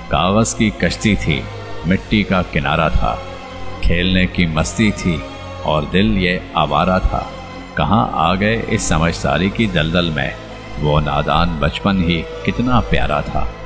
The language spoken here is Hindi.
कागज की कश्ती थी, मिट्टी का किनारा था, खेलने की मस्ती थी और दिल ये आवारा था। कहाँ आ गए इस समझदारी की दलदल में, वो नादान बचपन ही कितना प्यारा था।